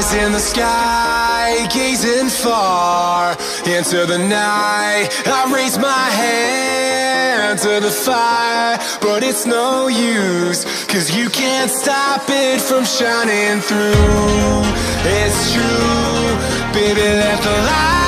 Eyes in the sky, gazing far into the night. I raise my hand to the fire, but it's no use, 'cause you can't stop it from shining through. It's true, baby, let the light